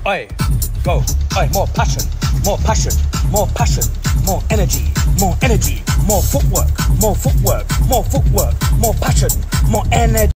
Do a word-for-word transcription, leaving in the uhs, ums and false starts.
Oi, go. Oi, more passion, more passion, more passion, more energy, more energy, more footwork, more footwork, more footwork, more passion, more energy.